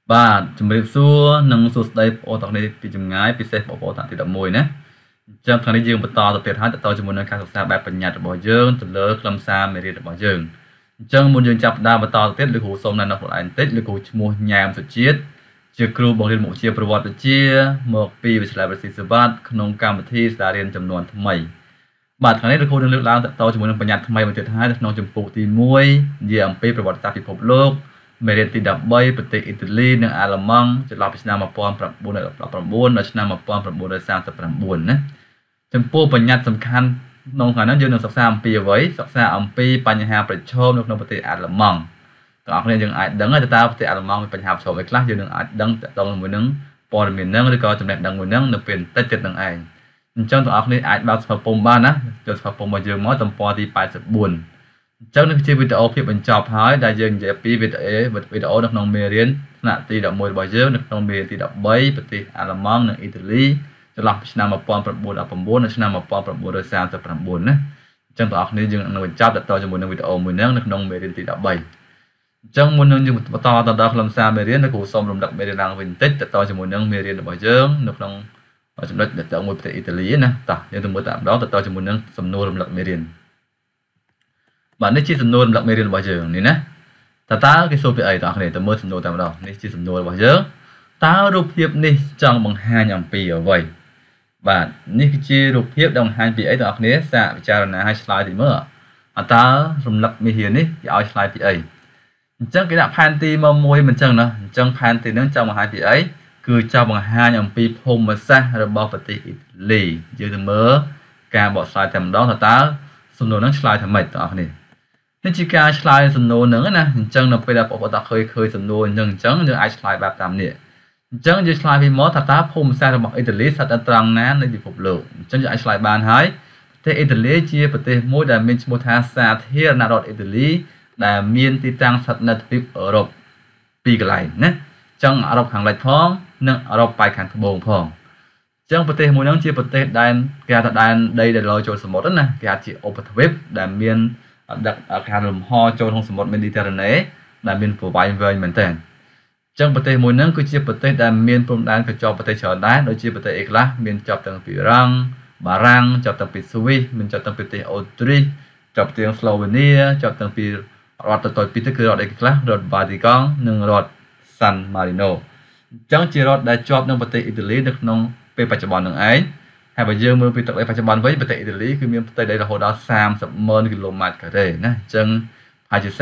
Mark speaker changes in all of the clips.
Speaker 1: បាទជំរាបសួរនិងសួស្តីបងប្អូនទាំងនេះពីចម្ងាយពិសេសបងប្អូនថ្នាក់ទី11ណាអញ្ចឹងថ្ងៃនេះយើងបន្តទៅទៀតហើយទៅជាមួយនឹងការសិក្សាបែបបញ្ញត្តិរបស់យើងទៅលើខ្លឹមសារមេរៀនរបស់យើងអញ្ចឹងមុនយើងចាប់ផ្ដើមបន្តទៅទៀតលោកគ្រូសូមណែនាំខ្លួនឯងបន្តិចលោកគ្រូឈ្មោះញ៉ែមសុជាតិជាគ្រូបង្រៀនមុខវិជ្ជាប្រវត្តិវិទ្យាមកពីវិទ្យាល័យប្រសិទ្ធិវត្តក្នុងកម្មវិធីសាលារៀនចំនួនថ្មីបាទថ្ងៃនេះលោកគ្រូនឹងលើកឡើងទៅជាមួយនឹងបញ្ញត្តិថ្មីមួយទៀតហើយនៅក្នុងចំពោះទី1និយាយអំពីប្រវត្តិសាស្ត្រពិភពលោកមេរៀនទី13ប្រទេសអ៊ីតាលីនិងអាល្លឺម៉ង់ចន្លោះពីឆ្នាំ1919ដល់ឆ្នាំ1939ណាចំពោះបញ្ញត្តិសំខាន់ក្នុងខាងនោះយើងនឹងសិក្សាអំពីអ្វីសិក្សាអំពីបញ្ហាប្រឈមនៅក្នុងប្រទេសអាល្លឺម៉ង់បងប្អូនយើងអាចដឹងថាតើប្រទេសអាល្លឺម៉ង់មានបញ្ហាប្រឈមអីខ្លះយើងនឹងអាចដឹងតទៅជាមួយនឹងព័ត៌មាននឹងឬក៏ចំណេះដឹងមួយនឹងនៅពេលបន្តិចទៀតនឹងឯងអញ្ចឹងបងប្អូនអាចបើកស្វ័យពុំបានណាចូលស្វ័យពុំរបស់យើងមកទំព័រទី84អញ្ចឹងនេះជាវីដេអូភាពបញ្ចប់ហើយដែលយើងនិយាយពីវីដេអូនៅក្នុងមេរៀនថ្នាក់ទី11របស់យើងនៅក្នុងមេរៀនទី13ប្រទេសអាល្លឺម៉ង់និងអ៊ីតាលីចន្លោះពីឆ្នាំ1919ដល់ឆ្នាំ1939ណាអញ្ចឹងបងប្អូនយើងនឹងបញ្ចប់តទៅជាមួយនឹងវីដេអូមួយហ្នឹងនៅក្នុងមេរៀនទី13អញ្ចឹងមុននឹងយើងបន្តទៅដល់ខ្លឹមសារមេរៀនលោកគ្រូសូមរំលឹកមេរៀនឡើងវិញបន្តិចតទៅជាមួយនឹងមេរៀនរបស់យើងនៅក្នុងចំណុចតទៅមួយប្រទេសអ៊ីតាលីណាតោះយើងទៅមើលតែម្ដងតទៅជាមួយនឹងសំណួររំលឹកមេរៀនបាទនេះជាសំណួររំលឹកមេរៀនរបស់យើងនេះណាតើគេសួរពីអីបងប្អូនទៅមើលសំណួរតែម្ដងនេះជាសំណួររបស់យើងតើរូបភាពនេះចង់បង្ហាញអំពីអ្វីបាទនេះគឺជារូបភាពដែលបង្ហាញពីអីបងប្អូនសាកពិចារណាឲ្យឆ្លើយតិចមើលតើរំលឹកមេរៀននេះគេឲ្យឆ្លើយពីអីអញ្ចឹងគេដាក់ផែនទីមកមួយមិនអញ្ចឹងណាអញ្ចឹងផែនទីហ្នឹងចង់បង្ហាញពីអីគឺចង់បង្ហាញអំពីភូមិសាស្ត្ររបស់ប្រទេសអ៊ីតាលីយើងទៅមើលការបកស្រាយតែម្ដងតើសំណួរហ្នឹងឆ្លើយថាម៉េចបងប្អូននេះជាការឆ្លើយសំណួរហ្នឹងណាអញ្ចឹងនៅពេលដែលបងប្អូនឃើញសំណួរហ្នឹងអញ្ចឹងយើងអាចឆ្លើយបែបតាមនេះអញ្ចឹងយើងឆ្លើយពីមកថាតើភូមិសាស្ត្ររបស់អ៊ីតាលីស្ថិតនៅត្រង់ណានៃពិភពលោកអញ្ចឹងយើងអាចឆ្លើយបានហើយប្រទេសអ៊ីតាលីជាប្រទេសមួយដែលមានឈ្មោះថាសាធារណរដ្ឋអ៊ីតាលីដែលមានទីតាំងស្ថិតនៅទ្វីបអឺរ៉ុបពីរកន្លែងណាអញ្ចឹងអឺរ៉ុបខាងលិចផងនិងអឺរ៉ុបប៉ែកខាងត្បូងផងអញ្ចឹងប្រទេសមួយហ្នឹងជាប្រទេសដែលគេហៅថាដែនដីដែលឡូចូលសមុទ្រណាគេហៅជាឧបទ្វីបដែលមានដឹកការលំហចូលក្នុងសមុទ្រមេឌីទែរ៉ាណេដែលមានប្រវែងវែងមែនទែនអញ្ចឹងប្រទេសមួយហ្នឹងគឺជាប្រទេសដែលមានព្រំដែនកញ្ចក់ប្រទេសច្រើនដែរដូចជាប្រទេសអេខ្លះមានជាប់ទាំងពីបារាំងជាប់ទាំងពីស្វីសមានជាប់ទាំងពីប្រទេសអូទ្រីសជាប់ទាំងស្លូវេនីជាប់ទាំងពីរដ្ឋទៅពីទៅគឺរដ្ឋអេខ្លះរដ្ឋវ៉ាទីកង់និងរដ្ឋសាន់ម៉ារីណូអញ្ចឹងជារដ្ឋដែលជាប់នឹងប្រទេសអ៊ីតាលីនៅក្នុងពេលបច្ចុប្បន្ននឹងឯងហើយបើយើងមើលពីទឹកដីបច្ចុប្បន្នវិញប្រទេសអ៊ីតាលីគឺមានផ្ទៃដីរហូតដល់30,000 គីឡូម៉ែត្រការ៉េណាអញ្ចឹងហើយជា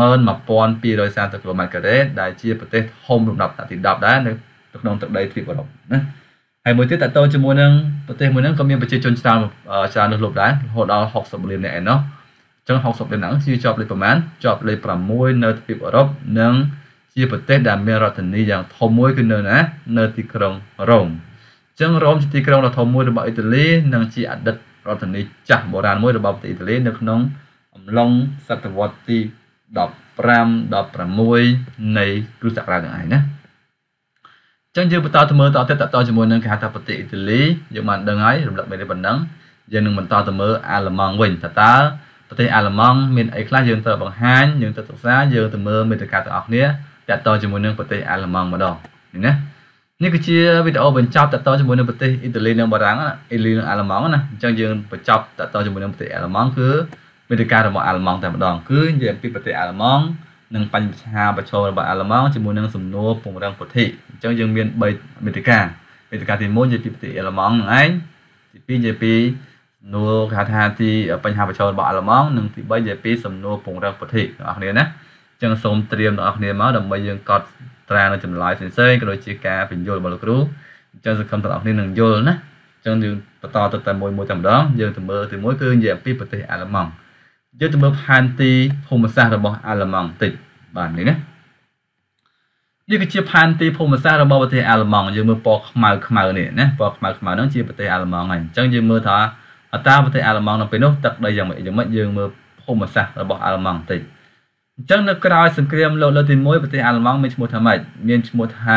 Speaker 1: 30,1230 គីឡូម៉ែត្រការ៉េដែលជាប្រទេសធំលំដាប់ទី10ដែរនៅក្នុងទឹកដីទ្វីបអឺរ៉ុបណាហើយមួយទៀតតទៅជាមួយនឹងប្រទេសមួយហ្នឹងក៏មានប្រជាជនច្រើនលើសលប់ដែររហូតដល់60 លាននាក់ឯណោះអញ្ចឹង60 លានហ្នឹងជាប់លេខប្រមាណជាប់លេខ6នៅទ្វីបអឺរ៉ុបនិងជាប្រទេសដែលមានរដ្ឋធានីយ៉ាងធំមួយគឺនៅណានៅទីក្រុងរ៉ូមអញ្ចឹងរ៉ូមជាទីក្រុងដ៏ធំមួយរបស់អ៊ីតាលីនិងជាអតីតរដ្ឋធានីចាស់បុរាណមួយរបស់ប្រទេសអ៊ីតាលីនៅក្នុងអំឡុងសតវត្សទី15 16នៃគ្រិស្តសករាជហ្នឹងឯងណាអញ្ចឹងយើងបន្តទៅមើលតទៅជាមួយនឹងគេហៅថាប្រទេសអ៊ីតាលីយើងបានដឹងហើយរំលឹកមេរៀនប៉ុណ្ណឹងយើងនឹងបន្តទៅមើលអាល្លឺម៉ង់វិញតើប្រទេសអាល្លឺម៉ង់មានអីខ្លះយើងត្រូវបង្ហាញយើងត្រូវសិក្សាយើងទៅមើលមេតិកាទាំងអស់គ្នាតទៅជាមួយនឹងប្រទេសអាល្លឺម៉ង់ម្ដងនេះណានេះគឺជាវីដេអូបញ្ចប់តទៅជាមួយនឹងប្រទេសអ៊ីតាលីនិងបារាំងអ៊ីតាលីនិងអាល្លឺម៉ង់ណាអញ្ចឹងយើងបញ្ចប់តទៅជាមួយនឹងប្រទេសអាល្លឺម៉ង់គឺមេតិការបស់អាល្លឺម៉ង់តែម្ដងគឺនិយាយអំពីប្រទេសអាល្លឺម៉ង់និងបញ្ហាប្រឈមរបស់អាល្លឺម៉ង់ជាមួយនឹងសំណួរពង្រឹងពុទ្ធិអញ្ចឹងយើងមាន3មេតិកាទី1និយាយពីប្រទេសអាល្លឺម៉ង់ហ្នឹងឯងទី2និយាយពីសំណួរគេហៅថាទីបញ្ហាប្រឈមរបស់អាល្លឺម៉ង់និងទី3និយាយពីសំណួរពង្រឹងពុទ្ធិបងប្អូនគ្នាណាអញ្ចឹងសូមត្រៀមបងប្អូនគ្នាមកដើម្បីយើងកត់ត្រានៅចម្លើយផ្សេងៗក៏ដូចជាការបញ្យល់របស់លោកគ្រូអញ្ចឹងសង្ឃឹមបងប្អូនគ្នានឹងយល់ណាអញ្ចឹងយើងបន្តទៅតែមួយតែម្ដងយើងទៅមើលទី1គឺនិយាយអំពីប្រទេសអាល្លឺម៉ង់យើងទៅមើលផែនទីភូមិសាស្ត្ររបស់អាល្លឺម៉ង់បន្តិចបាទនេះណានេះគឺជាផែនទីភូមិសាស្ត្ររបស់ប្រទេសអាល្លឺម៉ង់យើងមើលពណ៌ខ្មៅនេះណាពណ៌ខ្មៅហ្នឹងជាប្រទេសអាល្លឺម៉ង់ហើយអញ្ចឹងយើងមើលថាតើប្រទេសអាល្លឺម៉ង់នៅពេលនោះទឹកដីយ៉ាងម៉េចយើងមើលភូមិសាស្ត្ររបស់អាល្លឺម៉ង់បន្តិចអញ្ចឹងនៅក្រៅសង្គ្រាមលោកលើកទី1ប្រទេសអាល្លឺម៉ង់មានឈ្មោះថាម៉េចមានឈ្មោះថា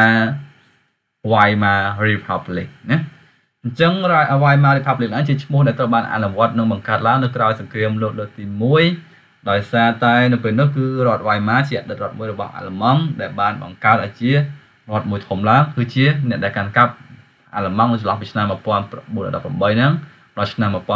Speaker 1: Weimar Republic ណាអញ្ចឹង Weimar Republic ហ្នឹងជាឈ្មោះដែលត្រូវបានអនុវត្តនិងបង្កើតឡើងនៅក្រៅសង្គ្រាមលោកលើកទី1ដោយសារតែនៅពេលនោះគឺរដ្ឋ Weimar ជាអតីតរដ្ឋមួយរបស់អាល្លឺម៉ង់ដែលបានបង្កើតឲ្យជារដ្ឋមួយធំឡើងគឺជាអ្នកដែលកាន់កាប់អាល្លឺម៉ង់នៅចន្លោះពីឆ្នាំ1918ហ្នឹងដល់ឆ្នាំ1933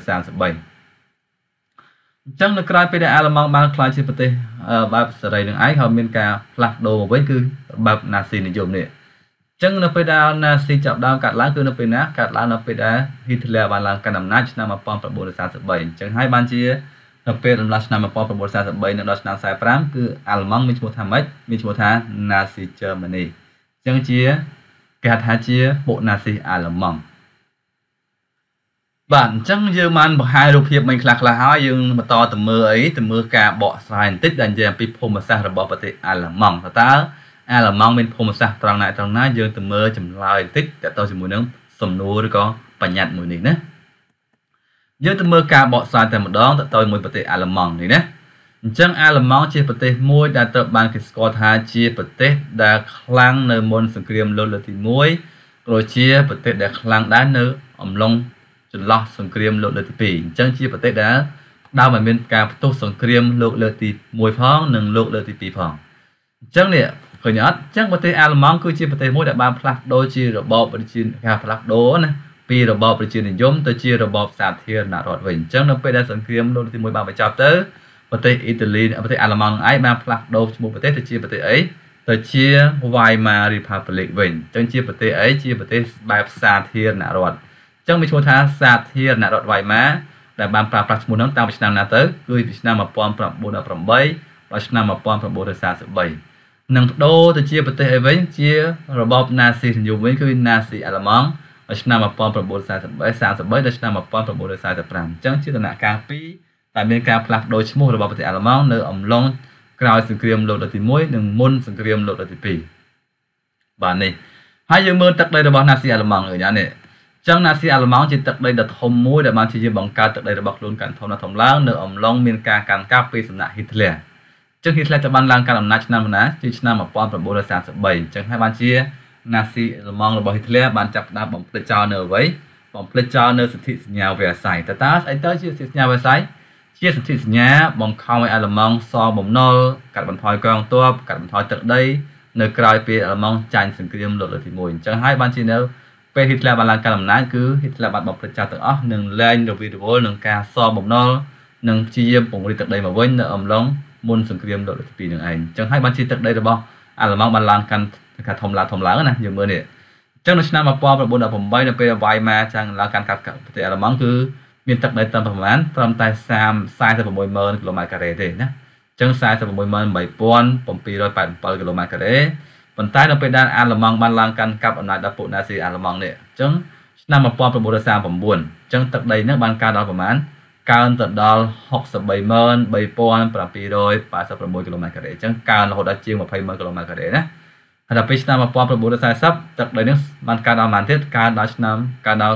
Speaker 1: អញ្ចឹងនៅក្រៅពេលដែលអាល្លឺម៉ង់បានក្លាយជាប្រទេសបែបសេរីនឹងឯងហើយមានការផ្លាស់ប្ដូរមកវិញគឺបែបណាស៊ីនិយមនេះអញ្ចឹងនៅពេលដែលណាស៊ីចាប់ដើមកាត់ឡើងគឺនៅពេលណាកាត់ឡើងនៅពេលដែលហ៊ីតឡែរបានឡើងកាន់អំណាចឆ្នាំ1933អញ្ចឹងហើយបានជានៅពេលរំលងឆ្នាំ1943និងដល់ឆ្នាំ45គឺអាល្លឺម៉ង់មានឈ្មោះថាម៉េចមានឈ្មោះថា Nazi Germany អញ្ចឹងជាគេហៅថាជាពួកណាស៊ីអាល្លឺម៉ង់បាទអញ្ចឹងយើងបានបង្ហាញរូបភាពមិញខ្លះៗហើយយើងបន្តទៅមើលទៅមើលការបកស្រាយបន្តិចដែលនិយាយអំពីភូមិសាស្ត្ររបស់ប្រទេសអាល្លឺម៉ង់តើអាល្លឺម៉ង់មានភូមិសាស្ត្រត្រង់ណាយើងទៅមើលចម្លើយបន្តិចតទៅជាមួយនឹងសំណួរឬក៏បញ្ញត្តិមួយនេះណាយើងទៅមើលការបកស្រាយតែម្ដងទៅមួយប្រទេសអាល្លឺម៉ង់នេះណាអញ្ចឹងអាល្លឺម៉ង់ជាប្រទេសមួយដែលត្រូវបានគេស្គាល់ថាជាប្រទេសដែលខ្លាំងនៅមុនសង្គ្រាមលោកលើកទី1ក៏ជាប្រទេសដែលខ្លាំងដែរនៅអំឡុងចន្លោះសង្គ្រាមលោកលើកទី2អញ្ចឹងជាប្រទេសដែលដើមមានការផ្ទុះសង្គ្រាមលោកលើកទី1ផងនិងលោកលើកទី2ផងអញ្ចឹងនេះឃើញអត់អញ្ចឹងប្រទេសអាល្លឺម៉ង់គឺជាប្រទេសមួយដែលបានផ្លាស់ប្ដូរជារបបប្រជាការផ្លាស់ប្ដូរណាពីរបបប្រជានិយមទៅជារបបសាធារណរដ្ឋវិញអញ្ចឹងនៅពេលដែលសង្គ្រាមលោកទី1បានបញ្ចប់ទៅប្រទេសអ៊ីតាលីប្រទេសអាល្លឺម៉ង់នឹងឯងបានផ្លាស់ប្ដូរឈ្មោះប្រទេសទៅជាប្រទេសអីទៅជា Weimar Republic វិញអញ្ចឹងជាប្រទេសអីជាប្រទេសបែបសាធារណរដ្ឋអញ្ចឹងមានឈ្មោះថាសាធារណរដ្ឋ Weimar ដែលបានប្រើប្រាស់ឈ្មោះនោះតាំងពីឆ្នាំណាទៅគឺពីឆ្នាំ1918ដល់ឆ្នាំ1943នឹងបដូរទៅជាប្រទេសអីវិញជារបបណាស៊ីនិយមវិញគឺណាស៊ីអាល្លឺម៉ង់ឆ្នាំ1933ដល់ឆ្នាំ1945អញ្ចឹងជាដំណាក់កាល2ដែលមានការផ្លាស់ប្ដូរឈ្មោះរបស់ប្រទេសអាល្លឺម៉ង់នៅអំឡុងក្រោយសង្គ្រាមលោកលើកទី1និងមុនសង្គ្រាមលោកលើកទី2បាទនេះហើយយើងមើលទឹកដីរបស់ណាស៊ីអាល្លឺម៉ង់នេះអញ្ចឹងណាស៊ីអាល្លឺម៉ង់ជាទឹកដីដ៏ធំមួយដែលបានជាយើងបង្កើតទឹកដីរបស់ខ្លួនកាន់ធំឡើងនៅអំឡុងមានការកាន់កាប់ពីសំណាក់ហ៊ីតឡែរអញ្ចឹងហ៊ីតឡែរទៅបានឡើងកាន់អំណាចឆ្នាំណាជាឆ្នាំ1933អញ្ចឹងហើយបានជាណាស៊ីអាល្លឺម៉ង់របស់ហ៊ីតឡែរបានចាប់ផ្ដើមបំភ្លេចចោលនៅអ្វីបំភ្លេចចោលនៅសន្ធិសញ្ញាវ៉ែសាយតើស្អីទៅជាសន្ធិសញ្ញាវ៉ែសាយជាសន្ធិសញ្ញាបង្ខំឲ្យអាល្លឺម៉ង់សងបំណុលកាត់បន្ថយកងទ័ពកាត់បន្ថយទឹកដីនៅក្រៅពេលអាល្លឺម៉ង់ចាញ់សង្គ្រាមលោកលើកទី1អញ្ចឹងហើយបានជានៅពេលហ៊ីតឡែរបានឡើងកាន់អំណាចគឺហ៊ីតឡែរបានបំភ្លេចចោលទាំងអស់និងលែងរវីរវល់នឹងការសងបំណុលនិងព្យាយាមពង្រីកទឹកដីមកវិញនៅអំឡុងមុនសង្គ្រាមលោកលើកទី2នឹងឯងអញ្ចឹងហើយបានជាទឹកដីរបស់អាល្លឺម៉ង់បានឡើងកាន់ការធំឡើងណាយើងមើលនេះអញ្ចឹងនៅឆ្នាំ1918នៅពេលវាយម៉ាចាំងឡើងកាន់កាប់ប្រទេសអាល្លឺម៉ង់គឺមានទឹកដីត្រឹមប្រហែលត្រឹមតែ460000គីឡូម៉ែត្រការ៉េទេណាអញ្ចឹង48787គីឡូម៉ែត្រការ៉េប៉ុន្តែនៅពេលដែលអាល្លឺម៉ង់បានឡើងកាន់កាប់អំណាចដល់ពួកណាស៊ីអាល្លឺម៉ង់នេះអញ្ចឹងឆ្នាំ1939អញ្ចឹងទឹកដីហ្នឹងបានកើនដល់ប្រហែលកើនទៅដល់633,786គីឡូម៉ែត្រការ៉េអញ្ចឹងកើនរហូតដល់ជាង200,000គីឡូម៉ែត្រការ៉េណាហើយដល់ពេលឆ្នាំ1940ទឹកដីនេះបានកើនដល់ប៉ុន្មានទៀតកើនដល់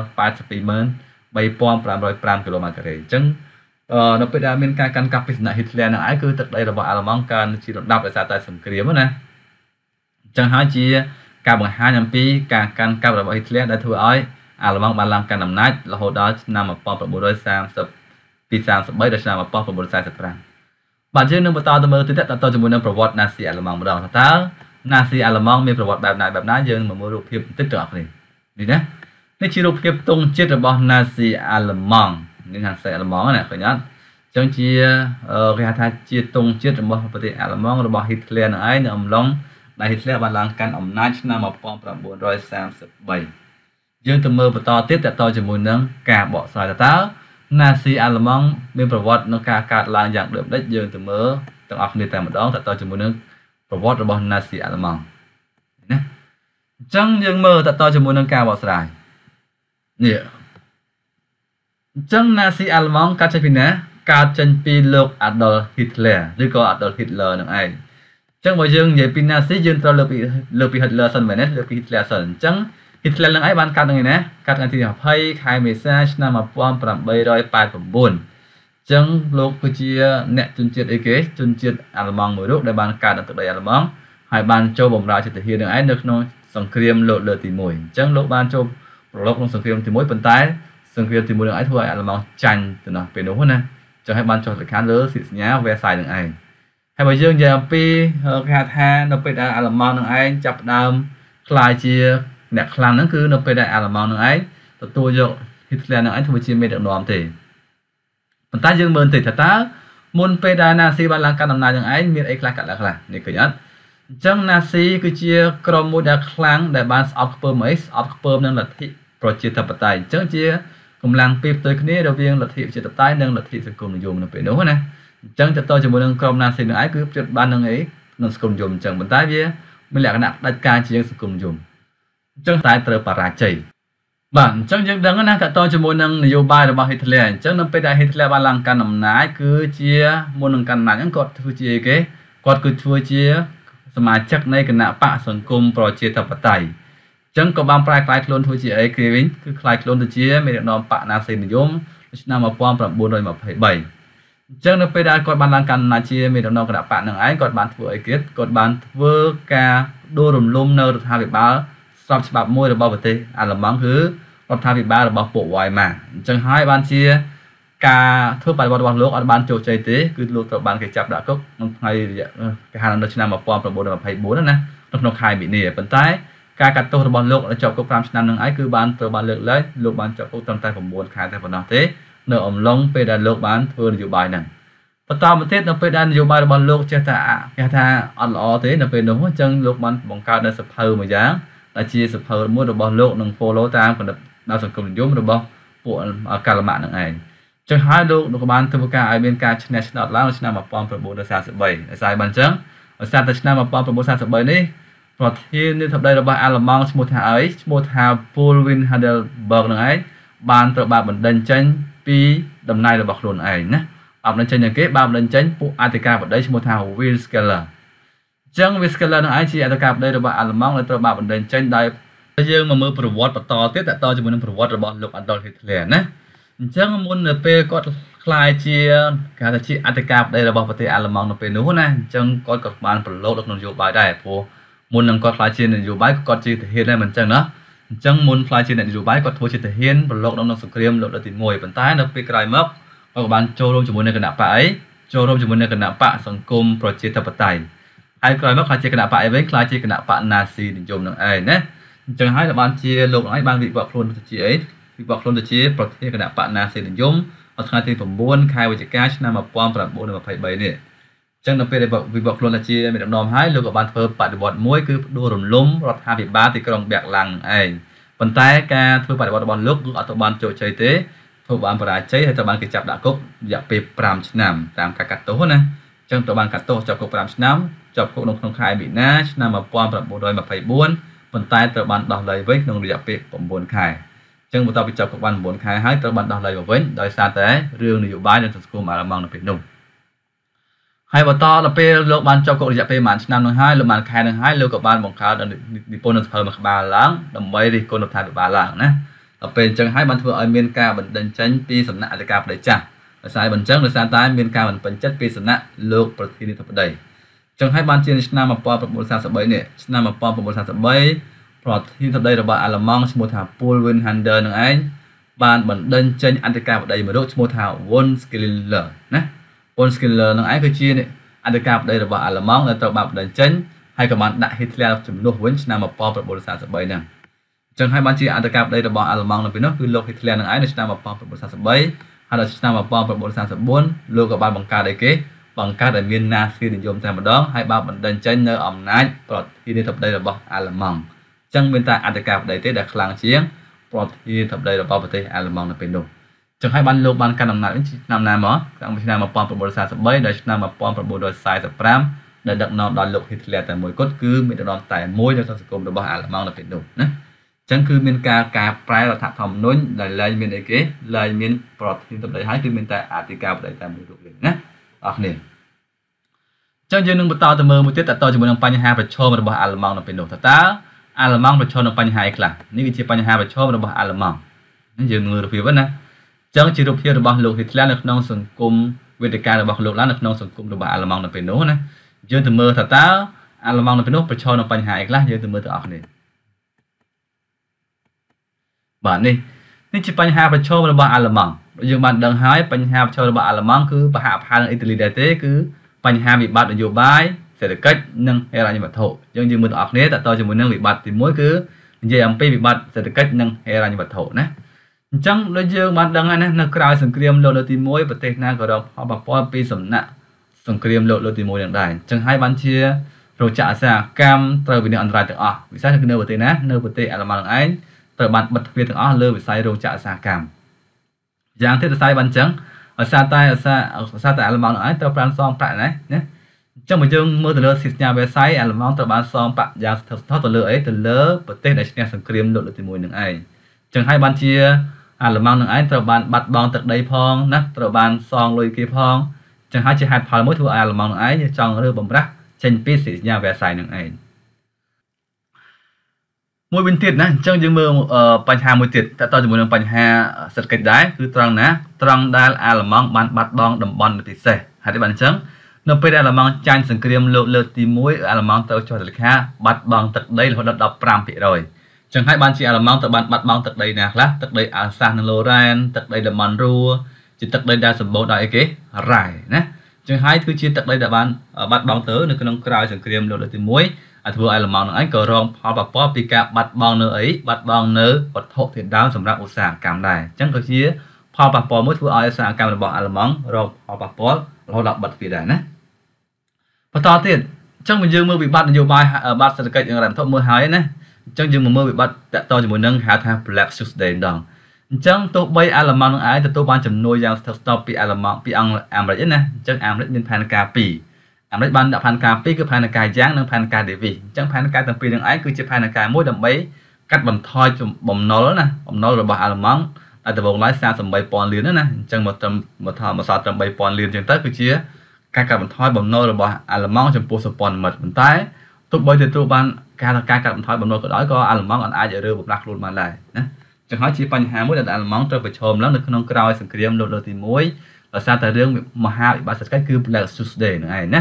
Speaker 1: 825,505គីឡូម៉ែត្រការ៉េអញ្ចឹងនៅពេលដែលមានការកាន់កាប់ពីសំណាក់ហ៊ីតឡែរនឹងឯងគឺទឹកដីរបស់អាល្លឺម៉ង់កើនជាលំដាប់ដោយសារតែសង្គ្រាមណាអញ្ចឹងហើយជាការបង្ហាញអំពីការកាន់កាប់របស់ហ៊ីតឡែរដែលធ្វើឲ្យអាល្លឺម៉ង់បានឡើងកាន់អំណាចរហូតដល់ឆ្នាំ1933ដល់ឆ្នាំ1945បាទយើងនឹងបន្តទៅមើលទៀតតទៅជាមួយនឹងប្រវត្តិណាស៊ីអាល្លឺម៉ង់ម្ដងតើណាស៊ីអាល្លឺម៉ង់មានប្រវត្តិបែបណាយើងមកមើលរូបភាពបន្តិចទាំងអស់គ្នានេះណានេះជារូបភាពទង់ជាតិរបស់ណាស៊ីអាល្លឺម៉ង់នេះណាស៊ីអាល្លឺម៉ង់ណាឃើញអត់អញ្ចឹងជាគេហៅថាជាទង់ជាតិរបស់ប្រទេសអាល្លឺម៉ង់របស់ហ៊ីតឡែរនឹងឯងនៅអំឡុងដែលហ៊ីតឡែរបានឡើងកាន់អំណាចឆ្នាំ1933យើងទៅមើលបន្តទៀតតទៅជាមួយនឹងការបកស្រាយតើណាស៊ីអាល្លឺម៉ង់មានប្រវត្តិក្នុងការកើតឡើងយ៉ាងដូចម្ដេចយើងទៅមើលទាំងអស់គ្នាតែម្ដងតទៅជាមួយនឹងប្រវត្តិរបស់ណាស៊ីអាល្លឺម៉ង់ណាអញ្ចឹងយើងមើលតទៅជាមួយនឹងការបកស្រាយនេះអញ្ចឹងណាស៊ីអាល្លឺម៉ង់កើតចេញពីណាកើតចេញពីលោក Adolf Hitler ឬក៏ Adolf Hitler នឹងឯងអញ្ចឹងបើយើងនិយាយពីណាស៊ីយើងត្រូវលើកពី Hitler សិនមែនទេលើកពី Hitler សិនអញ្ចឹង Hitler នឹងឯងបានកើតថ្ងៃណាកើតថ្ងៃទី20ខែមេសាឆ្នាំ1889អញ្ចឹងលោកគឺជាអ្នកជនជាតិអីគេជនជាតិអាល្លឺម៉ង់មួយរូបដែលបានកើតនៅទឹកដីអាល្លឺម៉ង់ហើយបានចូលបម្រើជាទាហាននឹងឯងនៅក្នុងសង្គ្រាមលោកលើកទី1អញ្ចឹងលោកបានចូលប្រឡូកក្នុងសង្គ្រាមទី1ប៉ុន្តែសង្គ្រាមទី1នឹងឯងធ្វើឲ្យអាល្លឺម៉ង់ចាញ់ទៅនោះពេលនោះណាចឹងហើយបានចុះលិខិតលើសន្ធិសញ្ញាវ៉ែសាយនឹងឯងហើយបើយើងនិយាយអំពីគេថានៅពេលដែលអាល្លឺម៉ង់នឹងឯងចាប់ផ្ដើមខ្លាយជាអ្នកខ្លាំងហ្នឹងគឺនៅពេលដែលអាល្លឺម៉ង់នឹងឯងទទួលយកហ៊ីតលែរនឹងឯងធ្វើជាមេដឹកនាំទេប៉ុន្តែយើងមើលតិចថាតើមុនពេលដែលណាស៊ីបានឡើងកាន់អំណាចនឹងឯងមានអីខ្លះកាត់ឡើងខ្លះនេះឃើញអត់អញ្ចឹងណាស៊ីគឺជាក្រុមមួយដែលខ្លាំងដែលបានស្អប់ខ្ពើមអីស្អប់ខ្ពើមនឹងលទ្ធិប្រជាធិបតេយ្យអញ្ចឹងជាកម្លាំងពីរផ្ទុយគ្នារវាងលទ្ធិប្រជាធិបតេយ្យនិងលទ្ធិសង្គមនិយមនៅពេលនោះណាអញ្ចឹងទៅតជាមួយនឹងក្រុមណាស៊ីនឹងឯងគឺប្រយុទ្ធបាននឹងអីនឹងសង្គមនិយមអញ្ចឹងប៉ុន្តែវាមានលក្ខណៈផ្ដាច់ការជាងសង្គមនិយមអញ្ចឹងតែត្រូវបរាជ័យបាទអញ្ចឹងយើងដឹងណាតទៅជាមួយនឹងនយោបាយរបស់ហ៊ីតលែរអញ្ចឹងនៅពេលដែលហ៊ីតលែរបានឡើងកាន់អំណាចគឺជាមុននឹងកាន់អំណាចហ្នឹងគាត់ធ្វើជាអីគេគាត់គឺធ្វើជាសមាជិកនៃគណៈបកសង្គមប្រជាធិបតេយ្យអញ្ចឹងក៏បានប្រែក្លាយខ្លួនធ្វើជាអីគេវិញគឺក្លាយខ្លួនទៅជាមេដឹកនាំបកណាស៊ីនិយមឆ្នាំ1923អញ្ចឹងនៅពេលដែលគាត់បានឡើងកាន់អំណាចជាមេដឹកនាំគណៈបកនឹងឯងគាត់បានធ្វើអីគេគាត់បានធ្វើការដួលរំលំនៅរដ្ឋាភិបាលស្របច្បាប់មួយរបស់ប្រទេសអាល្លឺម៉ង់គឺរដ្ឋាភិបាលរបស់ពួកវ៉ៃម៉ាអញ្ចឹងហើយបានជាការធ្វើបដិវត្តរបស់លោកអត់បានជោគជ័យទេគឺលោកត្រូវបានគេចាប់ដាក់គុកក្នុងថ្ងៃគេហៅនៅឆ្នាំ1924ណានៅក្នុងខែមីនាប៉ុន្តែការកាត់ទោសរបស់លោកជាប់គុក5ឆ្នាំនឹងឯងគឺបានត្រូវបានលើកលែងលោកបានជាប់គុកត្រឹមតែ9ខែតែប៉ុណ្ណោះទេនៅអំឡុងពេលដែលលោកបានធ្វើនយោបាយហ្នឹងបន្តមកទៀតនៅពេលដែលនយោបាយរបស់លោកចេះតែគេថាអត់ល្អទេនៅពេលនោះអញ្ចឹងលោកបានបង្កើតនៅសភៅមួយយ៉ាងដែលជាសភៅមួយរបស់លោកនឹង follow តាមគណិតដល់សង្គមនិយមរបស់ពួកកាលម៉ានឹងឯងចឹងហើយលោកក៏បានធ្វើការឲ្យមានការឈ្នះឆ្នោតឡើងនៅឆ្នាំ1943ដោយសារបានចឹងដោយសារតែឆ្នាំ1943នេះប្រធានាធិបតីរបស់អាល្លឺម៉ង់ឈ្មោះថាអីឈ្មោះថា Paul Hindenburg នឹងឯងបានត្រូវបានបណ្តេញចេញពីតំណែងរបស់ខ្លួនឯងណាបានបណ្តេញចេញយ៉ាងគេបានបណ្តេញចេញពួកអធិការបតីឈ្មោះថា Wilskeller ចឹង Wilskeller នឹងឯងជាអធិការបតីរបស់អាល្លឺម៉ង់ដែលត្រូវបានបណ្តេញចេញដោយយើងមកមើលប្រវត្តិបន្តទៀតតជាមួយនឹងប្រវត្តិរបស់លោក Adolf Hitler ណាអញ្ចឹងមុននៅពេលគាត់ខ្លាយជាគេថាជាអធិការបតីរបស់ប្រទេសអាល្លឺម៉ង់នៅពេលនោះណាអញ្ចឹងគាត់ក៏បានប្រឡូកនៅក្នុងនយោបាយដែរព្រោះមុននឹងគាត់ខ្លាយជានយោបាយគាត់ជាទាហានដែរមិនអញ្ចឹងណាអញ្ចឹងមុនខ្លាយជានយោបាយគាត់ធ្វើជាទាហានប្រឡូកក្នុងសង្គ្រាមលោកលើកទី1ប៉ុន្តែនៅពេលក្រោយមកគាត់ក៏បានចូលរួមជាមួយនឹងគណៈបកអីចូលរួមជាមួយនឹងគណៈបកសង្គមប្រជាធិបតេយ្យហើយក្រោយមកខ្លាយជាគណៈបកអីវិញខ្លាយជាគណៈបកណាស៊ីនិយមនឹងឯងណាអញ្ចឹងហើយបានជាលោកឯងបានវិវត្តខ្លួនទៅជាអីវិវត្តខ្លួនទៅជាប្រធានគណៈបកណាស៊ីនិយមនៅថ្ងៃទី9ខែវិច្ឆិកាឆ្នាំ1923នេះអញ្ចឹងនៅពេលដែលវិវត្តខ្លួនទៅជាមេដឹកនាំហើយលោកក៏បានធ្វើបដិវត្តមួយគឺដួលរំលំរដ្ឋាភិបាលទីក្រុងបែកឡាំងឯងប៉ុន្តែការធ្វើបដិវត្តរបស់លោកគឺអត់ទៅបានជោគជ័យទេធ្វើបានបរាជ័យហើយត្រូវបានគេចាប់ដាក់គុករយៈពេល5ឆ្នាំតាមការកាត់ទោសណាអញ្ចឹងត្រូវបានកាត់ទោសចាប់គុក5ឆ្នាំជាប់គុកនៅក្នុងខែមីនាឆ្នាំ1924ប៉ុន្តែត្រូវបានដោះលែងវិញក្នុងរយៈពេល9ខែអញ្ចឹងបន្ទាប់ពីចាប់គុកបាន9ខែហើយត្រូវបានដោះលែងមកវិញដោយសារតែរឿងនយោបាយនៅសង្គមអាល្លឺម៉ង់នៅពេលនោះហើយបន្តដល់ពេលលោកបានចាប់គុករយៈពេលប្រហែលឆ្នាំនឹងហើយលោកបានខែនឹងហើយលោកក៏បានបង្កើតនិពន្ធសភៅមួយក្បាលឡើងដើម្បីរិះគន់រដ្ឋាភិបាលឡើងណាដល់ពេលអញ្ចឹងហើយបានធ្វើឲ្យមានការបណ្តេញចេញពីសំណាក់អធិការបតីចាស់ដោយសារបញ្ចឹងដោយសារតែមានការមិនពេញចិត្តពីសំណាក់លោកប្រធានាធិបតីចឹងហើយបានជាឆ្នាំ1943នេះឆ្នាំ1943ប្រធានាធិបតីរបស់អាល្លឺម៉ង់ឈ្មោះថា Paul Hindenburg នឹងឯងបានបណ្តេញចេញអធិការបតីមួយរូបឈ្មោះថា von Schiller ណា von Schiller នឹងឯងគឺជាអធិការបតីរបស់អាល្លឺម៉ង់ដែលត្រូវបានបណ្តេញចេញហើយក៏បានដាក់ Hitler ជំនួសវិញឆ្នាំ1943ហ្នឹងចឹងហើយបានជាអធិការបតីរបស់អាល្លឺម៉ង់នៅពេលនោះគឺលោក Hitler នឹងឯងនៅឆ្នាំ1943ហើយដល់ឆ្នាំ1944លោកក៏បានបង្កើតអីគេបង្កើតឲ្យមានណាស៊ីនិយមតែម្ដងហើយបានបណ្តេញចេញនៅអំណាចប្រធានាធិបតីរបស់អាល្លឺម៉ង់អញ្ចឹងមានតែអធិការបតីទេដែលខ្លាំងជាងប្រធានាធិបតីរបស់ប្រទេសអាល្លឺម៉ង់នៅពេលនោះអញ្ចឹងហើយបានលោកបានកាន់អំណាចវិញឆ្នាំណាមកឆ្នាំ1943ដល់ឆ្នាំ1945ដែលដឹកនាំដោយលោក Hitler តែមួយគត់គឺមានដឹកនាំតែមួយនៅក្នុងសង្គមរបស់អាល្លឺម៉ង់នៅពេលនោះណាអញ្ចឹងគឺមានការប្រែរដ្ឋធម្មនុញ្ញដែលលែងមានអីគេលែងមានប្រធានាធិបតីហើយគឺមានតែអធិការបតីតែមួយរូបវិញណាអរគ្នាអញ្ចឹងយើងនឹងបន្តទៅមើលមួយទៀតតទៅជាមួយនឹងបញ្ហាប្រឈមរបស់អាល្លឺម៉ង់នៅពេលនោះតើអាល្លឺម៉ង់ប្រឈមនឹងបញ្ហាអីខ្លះនេះគឺជាបញ្ហាប្រឈមរបស់អាល្លឺម៉ង់យើងមើលរូបភាពណាអញ្ចឹងជារូបភាពរបស់លោក Hitler នៅក្នុងសង្គមវេទិការបស់លោកឡើងនៅក្នុងសង្គមរបស់អាល្លឺម៉ង់នៅពេលនោះណាយើងទៅមើលតើអាល្លឺម៉ង់នៅពេលនោះប្រឈមនឹងបញ្ហាអីខ្លះយើងទៅមើលទាំងអស់គ្នាបាទនេះជាបញ្ហាប្រឈមរបស់អាល្លឺម៉ង់យើងបានដឹងហើយបញ្ហាប្រឈមរបស់អាល្លឺម៉ង់គឺប្រហាក់ប្រហែលនឹងអ៊ីតាលីដែរទេគឺបញ្ហាវិបត្តិនយោបាយសេដ្ឋកិច្ចនិងហិរញ្ញវត្ថុយើងមើលទាំងអស់គ្នាតើតើជាមួយនឹងវិបត្តិទី1គឺនិយាយអំពីវិបត្តិសេដ្ឋកិច្ចនិងហិរញ្ញវត្ថុណាអញ្ចឹងដូចយើងបានដឹងហើយណានៅក្រៅសង្គ្រាមលោកលើកទី1ប្រទេសណាក៏រងផលប៉ះពាល់ពីសំណាក់សង្គ្រាមលោកលើកទី1នឹងដែរអញ្ចឹងហើយបានជារោងចក្រឧស្សាហកម្មត្រូវវិនិយោគអន្តរជាតិទាំងអស់វិស័យនៅប្រទេសណានៅប្រទេសអាល្លឺម៉ង់នឹងឯងត្រូវបានបិទទ្វារទាំងអស់លើវិស័យរោងចក្រឧស្សាហកម្មយ៉ាងទៀតវិស័យបានអញ្ចឹងឧស្សាហតែអាល្លឺម៉ង់នឹងឯងត្រូវបានសងប្រាក់ណាអញ្ចឹងបើយើងមើលទៅលើសិទ្ធិវិស័យអាល្លឺម៉ង់ត្រូវបានសងប្រាក់យ៉ាងស្ថិតស្ថេរទៅលើអីទៅលើប្រទេសដែលឈ្នះសង្គ្រាមលោកលើកទី1នឹងឯងអញ្ចឹងហើយបានជាអាល្លឺម៉ង់នឹងឯងត្រូវបានបាត់បង់ទឹកដីផងណាត្រូវបានសងលុយគេផងអញ្ចឹងហើយជាហេតុផលមួយធ្វើឲ្យអាល្លឺម៉ង់នឹងឯងចង់រើបំរាស់ចេញពីសិទ្ធិវិស័យនឹងឯងមួយវិញទៀតណាអញ្ចឹងយើងមើលបញ្ហាមួយទៀតតើតើជាមួយនឹងបញ្ហាសេដ្ឋកិច្ចដែរគឺត្រង់ណាត្រង់ដែលអាល្លឺម៉ង់បានបាត់បង់តំបន់ពិសេសហើយបានអញ្ចឹងនៅពេលដែលអាល្លឺម៉ង់ចាញ់សង្គ្រាមលោកលើកទី1អាល្លឺម៉ង់ត្រូវចុះទៅលេខាបាត់បង់ទឹកដីរហូតដល់ 15% ចឹងហើយបានជាអាល្លឺម៉ង់ត្រូវបានបាត់បង់ទឹកដីណាខ្លះទឹកដីអាល់សាសនិងឡូរ៉ែនទឹកដីតំបន់រូជាទឹកដីដែលសម្បូរដោយអីគេរ៉ែណាចឹងហើយគឺជាទឹកដីដែលបានបាត់បង់ទៅនៅក្នុងក្រៅសង្គ្រាមលោកលើកទី1ឲ្យធ្វើឲ្យអាល្លឺម៉ង់នឹងឯងក៏រងផលប៉ះពាល់ពីការបាត់បង់នៅអីបាត់បង់នៅវត្ថុធាតុដើមសម្រាប់ឧស្សាហកម្មដែរចឹងក៏ជាផលប៉ះពាល់មួយធ្វើឲ្យឧស្សាហកម្មរបស់អាល្លឺម៉ង់រងផលប៉ះពាល់រហូតដល់បាត់ទ្វារដែរណាបន្តទៀតអញ្ចឹងយើងមើលវិបត្តិនយោបាយបាត់សេដ្ឋកិច្ចនិងរ៉ែនធំមើលហើយណាអញ្ចឹងយើងមើលវិបត្តិតទៅជាមួយនឹងហៅថា Black Tuesday ម្ដងអញ្ចឹងទោះបីអាល្លឺម៉ង់នឹងឯងទទួលបានជំនួយយ៉ាងស្ថិតស្ថេរពីអាល្លឺម៉ង់ពីអាមេរិកណាអញ្ចឹងអាមេរិកមានផែនការ2អាមេរិកបានដាក់ផែនការ2គឺផែនការយ៉ាងនិងផែនការ Davis អញ្ចឹងផែនការទាំងពីរនឹងឯងគឺជាផែនការមួយដើម្បីកាត់បន្ថយបំណុលណាបំណុលរបស់អាល្លឺម៉ង់ដែលដំបូងឡើយ 38,000 លានណាអញ្ចឹងមកត្រឹមមកសល់ត្រឹម 3,000 លានអញ្ចឹងទៅគឺជាការកាត់បន្ថយបំណុលរបស់អាល្លឺម៉ង់ចំពោះសម្ព័ន្ធមិត្តប៉ុន្តែទោះបីទទួលបានការកាត់បន្ថយបំណុលក៏ដោយក៏អាល្លឺម៉ង់អាចរើបំរាស់ខ្លួនបានដែរណាចឹងហើយជាបញ្ហាមួយដែលអាល្លឺម៉ង់ត្រូវប្រឈមឡើងនៅក្នុងក្រោយសង្គ្រាមលោកលើកទី1ដោយសារតែរឿងមហាវិបត្តិសេដ្ឋកិច្ចគឺ Black Tuesday ហ្នឹងឯងណា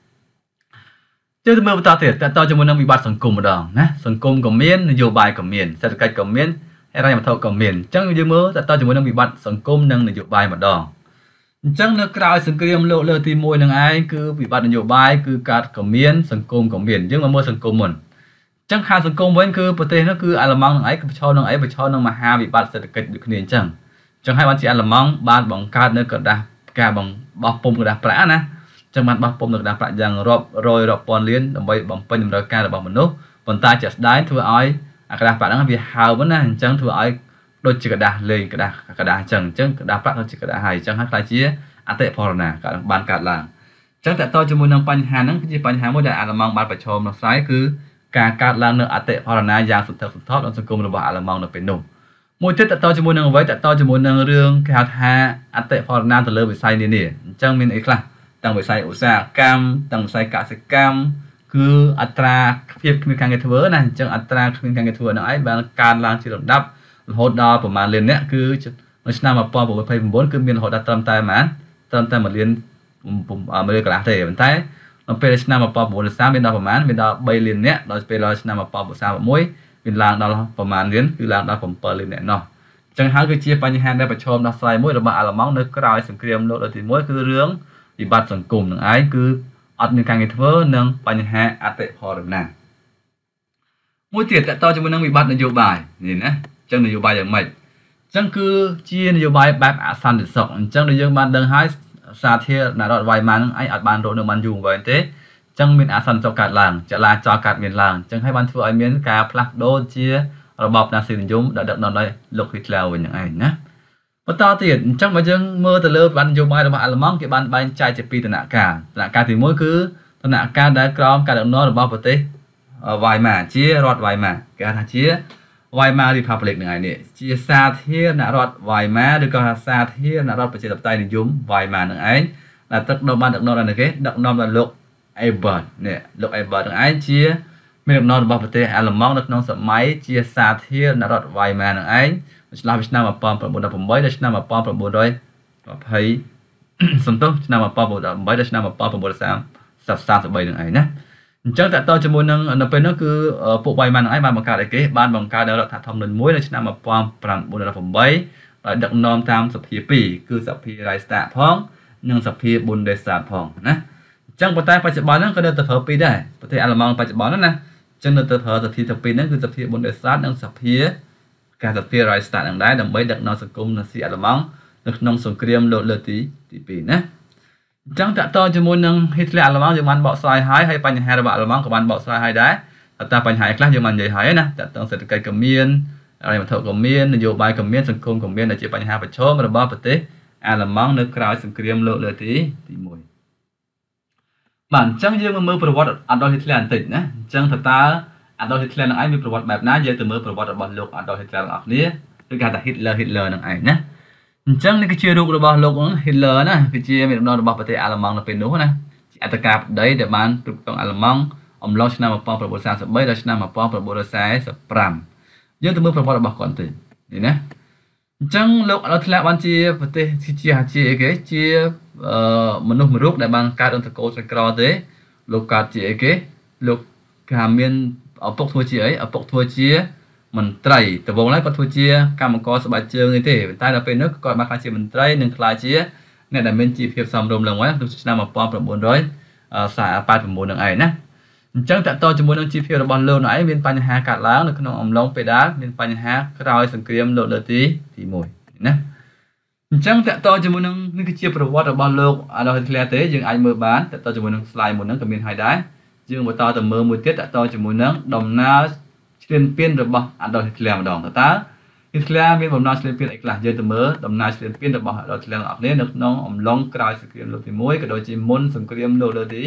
Speaker 1: ទៅមើលបន្តទៀតតើជាមួយនឹងវិបត្តិសង្គមម្ដងណាសង្គមក៏មាននយោបាយក៏មានសេដ្ឋកិច្ចក៏មានហិរញ្ញវត្ថុក៏មានអញ្ចឹងយើងមើលតើជាមួយនឹងវិបត្តិសង្គមនិងនយោបាយម្ដងអញ្ចឹងនៅក្រៅសង្គ្រាមលោកលើកទី1នឹងឯងគឺវិបត្តិនយោបាយគឺកើតក៏មានសង្គមក៏មានយើងមកមើលសង្គមមុនអញ្ចឹងខាងសង្គមវិញគឺប្រទេសនោះគឺអាល្លឺម៉ង់នឹងឯងប្រឈមនឹងអីប្រឈមនឹងមហាវិបត្តិសេដ្ឋកិច្ចដូចគ្នាអញ្ចឹងហើយបានជាអាល្លឺម៉ង់បានបង្កើតនៅក្រដាសការបោះពុម្ពក្រដាសប្រាក់ណាអញ្ចឹងបានបោះពុម្ពនៅក្រដាសប្រាក់យ៉ាងរាប់ពាន់លានដើម្បីបំពេញតម្រូវការរបស់មនុស្សប៉ុន្តែជាក់ស្ដែងធ្វើឲ្យអាក្រដាសប្រាក់ហ្នឹងវាហើមណាអញ្ចឹងធ្វើឲ្យដូចជាក្រដាសលេងក្រដាសអញ្ចឹងក្រដាសប្រាក់ដូចជាក្រដាសហើយអញ្ចឹងហើយខ្លាចជាអតិផរណាបានកើតឡើងអញ្ចឹងតើតើជាមួយនឹងបញ្ហាហ្នឹងគឺជាបញ្ហាមួយដែលអាល្លឺម៉ង់បានប្រឈមដោះស្រាយគឺការកើតឡើងនៅអតិផរណាយ៉ាងសន្ធឹកសន្ធាប់ក្នុងសង្គមរបស់អាល្លឺម៉ង់នៅពេលនោះមួយទៀតតើជាមួយនឹងអ្វីតើជាមួយនឹងរឿងគេហៅថាអតិផរណាទៅលើវិស័យនានាអញ្ចឹងមានអីខ្លះទាំងវិស័យឧស្សាហកម្មទាំងវិស័យកសិកម្មគឺអត្រាភាពគ្មានការងារធ្វើណាអញ្ចឹងអត្រាគ្មានការងារធ្វើហ្នឹងឯងបានកើនឡើងជាលំដាប់រហូតដល់ប្រមាណលានអ្នកគឺនៅឆ្នាំ1929គឺមានរហូតដល់ត្រឹមតែ1លានកន្លះទេប៉ុន្តែនៅពេលឆ្នាំ1930មានដល់ប្រមាណមានដល់3លានអ្នកដល់ពេលដល់ឆ្នាំ1936មានឡើងដល់ប្រមាណលានគឺឡើងដល់7លានអ្នកនោះអញ្ចឹងហើយគឺជាបញ្ហាដែលប្រឈមដោះស្រាយមួយរបស់អាល្លឺម៉ង់នៅក្រៅសង្គ្រាមលោកលើកទី1គឺរឿងវិបត្តិសង្គមនឹងឯងគឺអត់មានការងារធ្វើនិងបញ្ហាអតិផរណាមួយទៀតតើជាមួយនឹងវិបត្តិនយោបាយនេះណាអញ្ចឹងនយោបាយយ៉ាងម៉េចអញ្ចឹងគឺជានយោបាយបែបអសន្តិសុខអញ្ចឹងដែលយើងបានដឹងហើយសាធារណរដ្ឋវ៉ៃម៉ាននឹងឯងអត់បានរកនៅបានយូរអង្វែងទេអញ្ចឹងមានអសន្តិសុខកើតឡើងចលាចលកើតមានឡើងអញ្ចឹងហើយបានធ្វើឲ្យមានការផ្លាស់ប្ដូរជារបបណាស៊ីនិយមដែលដឹកនាំដោយលោកហ៊ីតឡឺវិញហ្នឹងឯងណាបន្តទៀតអញ្ចឹងបើយើងមើលទៅលើបាននយោបាយរបស់អាល្លឺម៉ង់គេបានបែងចែកជាពីរដំណាក់កាលទី1គឺដំណាក់កាលដែលក្រោមការដឹកនាំរបស់ប្រទេសវ៉ៃម៉ាជារដ្ឋវ៉ៃម៉ាគេថាជាវ៉ៃម៉ា Republic ហ្នឹងឯងនេះជាសាធារណរដ្ឋវ៉ៃម៉ាឬក៏សាធារណរដ្ឋប្រជាធិបតេយ្យនិយមវ៉ៃម៉ាហ្នឹងឯងដែលទឹកដឹកនាំដល់គេដឹកនាំដោយលោក Ebert នេះលោក Ebert ហ្នឹងឯងជាមានដំណើររបស់ប្រទេសអាល្លឺម៉ង់នៅក្នុងសម័យជាសាធារណរដ្ឋវ៉ៃម៉ាហ្នឹងឯងឆ្លោះពីឆ្នាំ1918ដល់ឆ្នាំ1920សំទោសឆ្នាំ1918ដល់ឆ្នាំ1933ហ្នឹងឯងណាអញ្ចឹងតើតជាមួយនឹងនៅពេលនោះគឺពួកវ៉ៃម៉ានហ្នឹងឯងបានបង្កើតអីគេបានបង្កើតរដ្ឋធម្មនុញ្ញមួយនៅឆ្នាំ1918ដោយដឹកនាំតាមសភា2គឺសភា Reichstag ផងនិងសភា Bundestag ផងណាអញ្ចឹងប៉ុន្តែបច្ចុប្បន្នហ្នឹងក៏នៅតែប្រើពីរដែរប្រទេសអាល្លឺម៉ង់បច្ចុប្បន្នហ្នឹងណាចឹងនៅតែប្រើសភាទាំងពីរហ្នឹងគឺសភា Bundesrat និងសភាការសភា Reichstag ហ្នឹងដែរដើម្បីដឹកនាំសង្គមនាស៊ីអាល្លឺម៉ង់នៅក្នុងសង្គ្រាមលោកលើកទី2ណាអញ្ចឹងតកតជាមួយនឹង Hitler អាល្លឺម៉ង់យើងបានបកស្រាយហើយបញ្ហារបស់អាល្លឺម៉ង់ក៏បានបកស្រាយហើយដែរតែបញ្ហាខ្លះយើងបាននិយាយហើយណាតកតសេដ្ឋកិច្ចក៏មានអរិយវត្ថុក៏មាននយោបាយក៏មានសង្គមក៏មានដែលជាបញ្ហាប្រឈមរបស់ប្រទេសអាល្លឺម៉ង់នៅក្រៅសង្គ្រាមលោកលើកទី1បាទអញ្ចឹងយើងមកមើលប្រវត្តិAdolf Hitler បន្តិចណាអញ្ចឹងតើAdolf Hitler នឹងឯងមានប្រវត្តិបែបណាយើងទៅមើលប្រវត្តិរបស់លោក Adolf Hitler ទាំងអស់គ្នាឬគេហៅថា Hitler នឹងឯងណាអញ្ចឹងនេះគឺជារូបរបស់លោក Hitler ណាគឺជាមេដឹកនាំរបស់ប្រទេសអាល្លឺម៉ង់នៅពេលនោះណាជាអត្តកាបតីដែលបានទូកងអាល្លឺម៉ង់អំឡុងឆ្នាំ1943ដល់ឆ្នាំ1945យើងទៅមើលប្រវត្តិរបស់គាត់បន្តិចនេះណាអញ្ចឹងលោកAdolf Hitlerបានជាប្រទេសជាអីគេជាមនុស្សម្រុកដែលបានកើតអន្តរកោស្រក្រទេលោកកើតជាអីគេលោកគេមានឪពុកធ្វើជាអីឪពុកធ្វើជាមន្ត្រីដំបូងឡើយគាត់ធ្វើជាកម្មករស្បែកជើងនេះទេតែដល់ពេលនោះគាត់បានក្លាយជាមន្ត្រីនិងក្លាយជាអ្នកដែលមានជីវភាពសមរម្យឡើងវិញក្នុងឆ្នាំ1949នឹងឯងណាអញ្ចឹងតកតជាមួយនឹងជីវភាពរបស់លោកនោះឯងមានបញ្ហាកើតឡើងនៅក្នុងអំឡុងពេលដែលមានបញ្ហាក្រោយសង្គ្រាមលោកលើកទី1ណាអញ្ចឹងតកតជាមួយនឹងនេះគឺជាប្រវត្តិរបស់លោកAdolf Hitlerទេយើងអាចមើលបានតកតជាមួយនឹង slide មុនហ្នឹងក៏មានហើយដែរយើងបន្តទៅមើលមួយទៀតតកតជាមួយនឹងដំណើរឈ្លានពានរបស់Adolf Hitler ម្ដងតើHitler មានបំណងឈ្លានពានអីខ្លះយើងទៅមើលដំណើរឈ្លានពានរបស់Adolf Hitler ទាំងអស់គ្នានៅក្នុងអំឡុងក្រោយសង្គ្រាមលោកទី1ក៏ដូចជាមុនសង្គ្រាមលោកលើកទី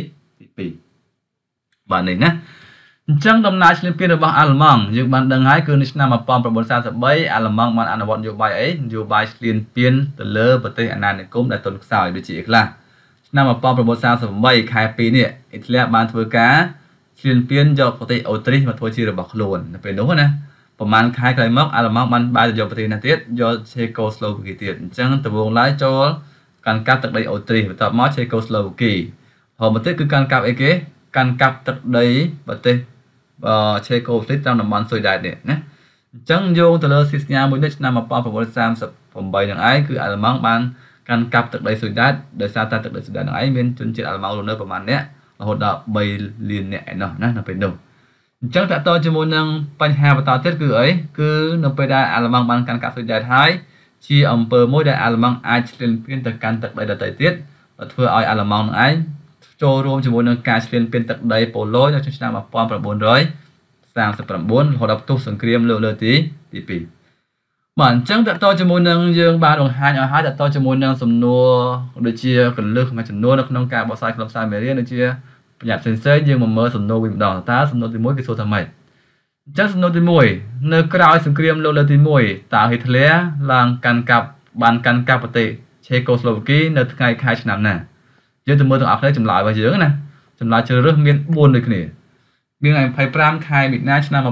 Speaker 1: 2បាទនេះណាអញ្ចឹងដំណើរឈ្លានពានរបស់អាល្លឺម៉ង់យើងបានដឹងហើយគឺនៅឆ្នាំ1933អាល្លឺម៉ង់បានអនុវត្តនយោបាយអីនយោបាយឈ្លានពានទៅលើប្រទេសអាណានិគមដែលទន់ខ្សោយដូចជាខ្លះឆ្នាំ1938ខែ2នេះអ៊ីតាលីបានធ្វើការឈ្លានពានយកប្រទេសអូទ្រីសមកធ្វើជារបស់ខ្លួននៅពេលនោះណាប្រហែលខែក្រោយមកអាល្លឺម៉ង់បានបែរទៅយកប្រទេសណាទៀតយកឆេកូស្លូវាគីទៀតអញ្ចឹងដំបូងឡើយចូលកាន់កាប់ទឹកដីអូទ្រីសបន្ទាប់មកឆេកូស្លូវាគីហើយមកទៀតគឺកាន់កាប់អីគេកាន់កាប់ទឹកដីប្រទេសឆេកូស្លូវាគីតាមតំបន់ស៊ុយដែតនេះណាអញ្ចឹងយោងទៅលើស៊ីសញ្ញាមួយនេះឆ្នាំ1938នឹងឯងគឺអាល្លឺម៉ង់បានកាន់កាប់ទឹកដីស៊ុយដែតដោយសារតែទឹកដីស៊ុយដែតនឹងឯងមានជនជាតិអាល្លឺម៉ង់រស់នៅប្រមាណអ្នករហូតដល់3លានអ្នកឯណោះណានៅពេលនោះអញ្ចឹងតើតជាមួយនឹងបញ្ហាបន្តទៀតគឺអីគឺនៅពេលដែលអាល្លឺម៉ង់បានកាន់កាប់ស៊ុយដែតហើយជាអំពើមួយដែលអាល្លឺម៉ង់អាចឈ្លានពានទៅកាន់ទឹកដីដទៃទៀតដែលធ្វើឲ្យអាល្លឺម៉ង់នឹងឯងចូលរួមជាមួយនឹងការឈ្លានពានទឹកដីប៉ូឡូនៅឆ្នាំ1939រហូតដល់ផ្ទុះសង្គ្រាមលោកលើកទី2បាទអញ្ចឹងតើជាមួយនឹងយើងបានបង្ហាញឲ្យហើយតើជាមួយនឹងសំណួរដូចជាកលឹះមួយចំនួននៅក្នុងការបកស្រាយខ្លឹមសារមេរៀនដូចជាបញ្ញត្តិផ្សេងៗយើងមកមើលសំណួរវិញម្ដងតើសំណួរទី1គេសួរថាម៉េចអញ្ចឹងសំណួរទី1នៅក្រៅសង្គ្រាមលោកលើកទី1តើ Hitler ឡើងកាន់កាប់ប្រទេសឆេកូស្លូវាគីនៅថ្ងៃខែឆ្នាំណាយើងទៅមើលទាំងអស់គ្នាចម្លើយរបស់យើងណាចម្លើយជ្រើសរើសមាន4ដូចគ្នាមាន25ខែមិថុនាឆ្នាំ1938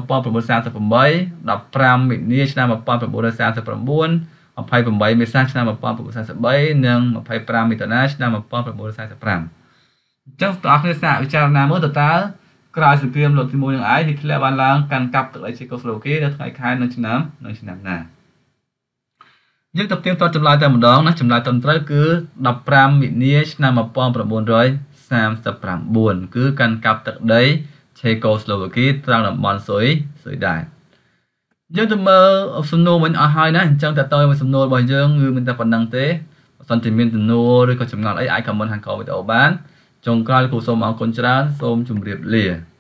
Speaker 1: 15មិនិនាឆ្នាំ1939 28មេសាឆ្នាំ1943និង25មិថុនាឆ្នាំ1945អញ្ចឹងបងប្អូនសាកពិចារណាមើលតើក្រោយសង្គ្រាមលោកទី1នឹងឯង Hitler បានឡើងកាន់កាប់ទឹកដីឆេកូស្លូវាគីនៅថ្ងៃខែនិងឆ្នាំណាយើងទៅផ្ទៀងផ្ទាត់ចម្លើយតែម្ដងណាចម្លើយត្រឹមត្រូវគឺ15មិនិនាឆ្នាំ1939គឺកាន់កាប់ទឹកដីឆេកូស្លូវាគីត្រង់តំបន់ស៊ុយដែតយើងទៅមើលសំណួរវិញអស់ហើយណាអញ្ចឹងតើមួយសំណួររបស់យើងគឺមានតែប៉ុណ្្នឹងទេបើសិនជាមានសំណួរឬក៏ចម្ងល់អីអាចខមមិនខាងក្រោមវីដេអូបានចុងក្រោយគ្រូសូមអរគុណច្រើនសូមជម្រាបលា